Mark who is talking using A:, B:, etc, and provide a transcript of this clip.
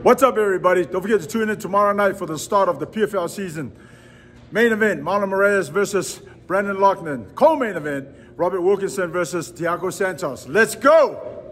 A: What's up, everybody? Don't forget to tune in tomorrow night for the start of the PFL season. Main event, Marlon Moraes versus Brandon Loughnane. Co-main event, Robert Wilkinson versus Thiago Santos. Let's go!